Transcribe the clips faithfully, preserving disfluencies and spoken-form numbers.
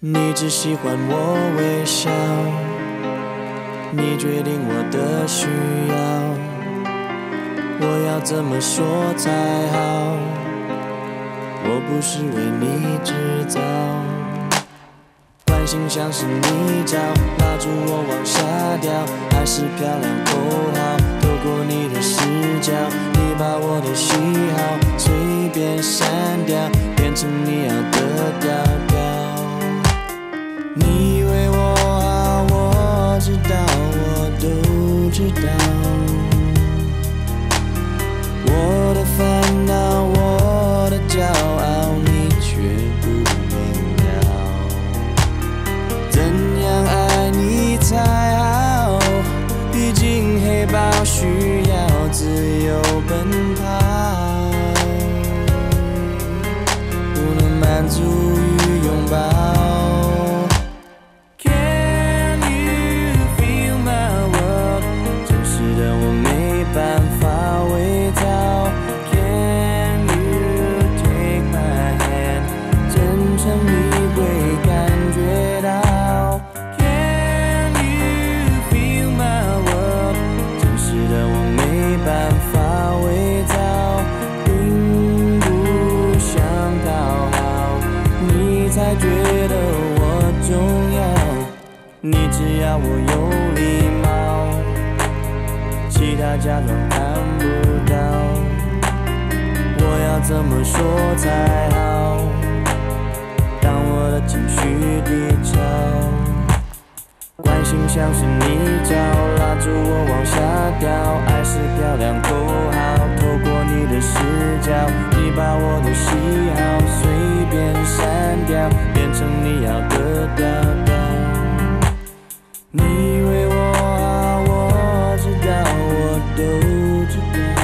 你只喜欢我微笑，你决定我的需要，我要怎么说才好？我不是为你制造，关心像是泥沼，拉住我往下掉，爱是漂亮口号，透过你的视角，你把我的喜好随便删掉，变成你要的调调。你以为我好，我知道，我都知道，我的烦恼，我的骄傲，你却不明了。怎样爱你才好？毕竟黑豹需要自由奔跑，不能满足于拥抱。办法伪造 Can you take my hand 真诚你会感觉到 Can you feel my world 真实的我没办法伪造并不想讨好你才觉得我重要你只要我有礼貌其他假装看不到，我要怎么说才好？当我的情绪低潮，关心像是泥沼，拉住我往下掉，爱是漂亮口号，透过你的视角，你把我的喜好随便删掉，变成你要的调调。你以为我好，我知道。都知道，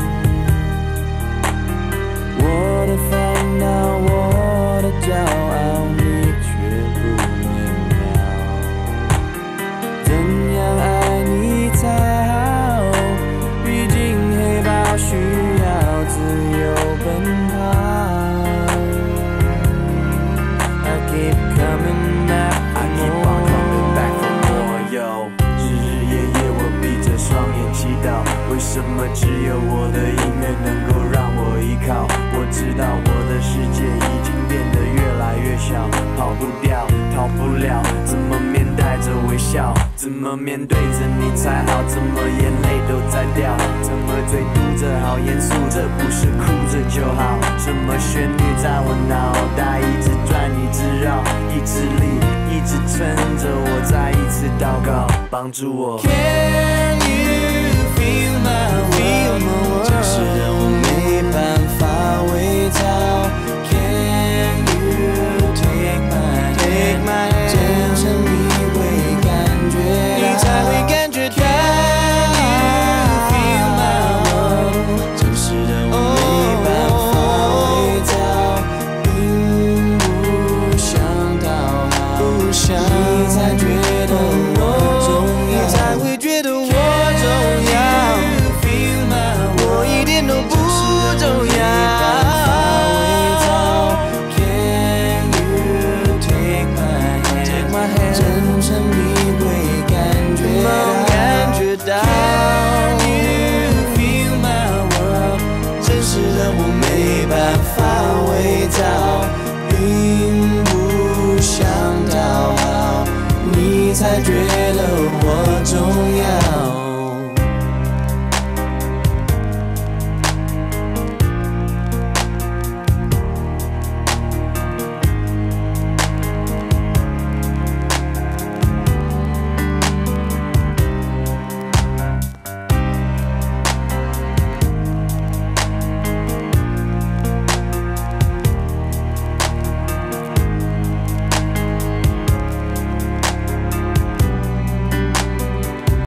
我的烦恼，我的骄傲，你却不明了。怎样爱你才好？毕竟黑豹需要自由奔跑。I keep coming back for more. I keep on coming back for more, yo. 日日夜夜我闭着双眼祈祷。为什么只有我的音乐能够让我依靠？我知道我的世界已经变得越来越小，跑不掉，逃不了，怎么面带着微笑？怎么面对着你才好？怎么眼泪都在掉？怎么嘴嘟着好严肃？这不是哭着就好？什么旋律在我脑袋一直转一直绕，意志力一直撑着我再一次祷告，帮助我。Can you feel my world 真实的我没办法伪造 Can you take my take my hand 真诚你会感觉你才会感觉到 Can you feel my world 真实的我没办法伪造并不想讨好你才觉得我重要你才会觉得我重要都不重要 Can you take my hand 真诚你会感觉到感觉到 Can you feel my world 真实的我没办法伪造并不想讨好你才觉得我重要